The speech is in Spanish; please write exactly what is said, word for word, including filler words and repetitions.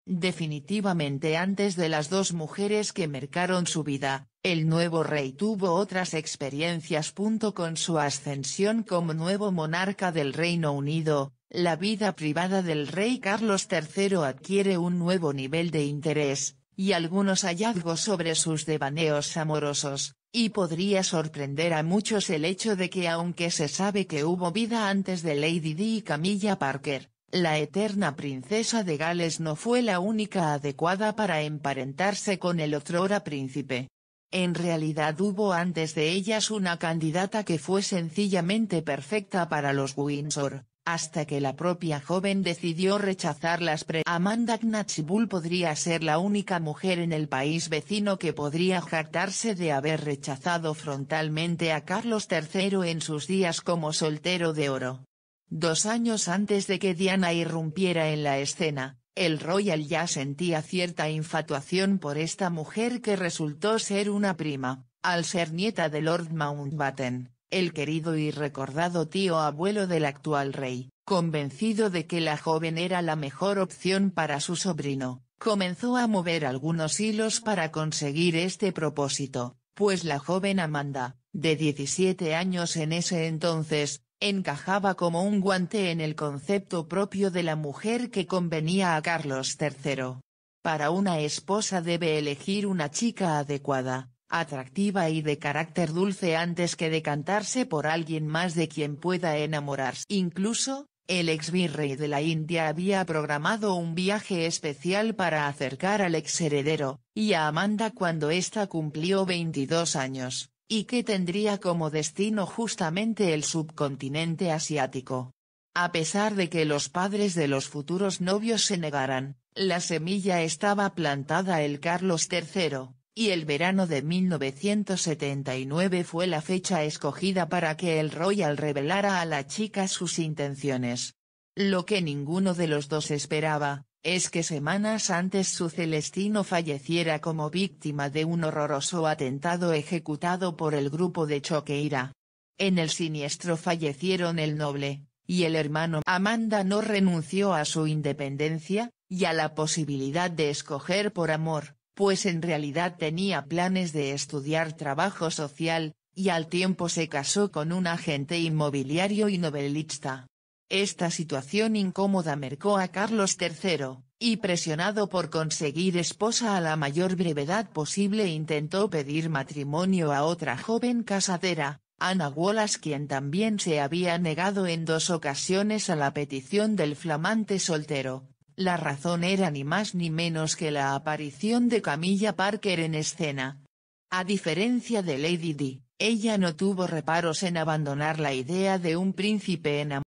Definitivamente antes de las dos mujeres que marcaron su vida, el nuevo rey tuvo otras experiencias. Con su ascensión como nuevo monarca del Reino Unido, la vida privada del rey Carlos tercero adquiere un nuevo nivel de interés, y algunos hallazgos sobre sus devaneos amorosos, y podría sorprender a muchos el hecho de que aunque se sabe que hubo vida antes de Lady Di y Camilla Parker, la eterna princesa de Gales no fue la única adecuada para emparentarse con el otrora príncipe. En realidad hubo antes de ellas una candidata que fue sencillamente perfecta para los Windsor, hasta que la propia joven decidió rechazarlas. Pre Amanda Knatchbull podría ser la única mujer en el país vecino que podría jactarse de haber rechazado frontalmente a Carlos tercero en sus días como soltero de oro. Dos años antes de que Diana irrumpiera en la escena, el Royal ya sentía cierta infatuación por esta mujer que resultó ser una prima, al ser nieta de Lord Mountbatten, el querido y recordado tío abuelo del actual rey. Convencido de que la joven era la mejor opción para su sobrino, comenzó a mover algunos hilos para conseguir este propósito, pues la joven Amanda, de diecisiete años en ese entonces, encajaba como un guante en el concepto propio de la mujer que convenía a Carlos tercero. Para una esposa debe elegir una chica adecuada, atractiva y de carácter dulce antes que decantarse por alguien más de quien pueda enamorarse. Incluso, el ex virrey de la India había programado un viaje especial para acercar al exheredero, y a Amanda cuando ésta cumplió veintidós años, y que tendría como destino justamente el subcontinente asiático. A pesar de que los padres de los futuros novios se negaran, la semilla estaba plantada. El Carlos tercero, y el verano de mil novecientos setenta y nueve fue la fecha escogida para que el Royal revelara a la chica sus intenciones. Lo que ninguno de los dos esperaba, es que semanas antes su Celestino falleciera como víctima de un horroroso atentado ejecutado por el grupo de Choqueira. En el siniestro fallecieron el noble, y el hermano. Amanda no renunció a su independencia, y a la posibilidad de escoger por amor, pues en realidad tenía planes de estudiar trabajo social, y al tiempo se casó con un agente inmobiliario y novelista. Esta situación incómoda marcó a Carlos tercero, y presionado por conseguir esposa a la mayor brevedad posible intentó pedir matrimonio a otra joven casadera, Anna Wallace, quien también se había negado en dos ocasiones a la petición del flamante soltero. La razón era ni más ni menos que la aparición de Camilla Parker en escena. A diferencia de Lady Di, ella no tuvo reparos en abandonar la idea de un príncipe enamorado.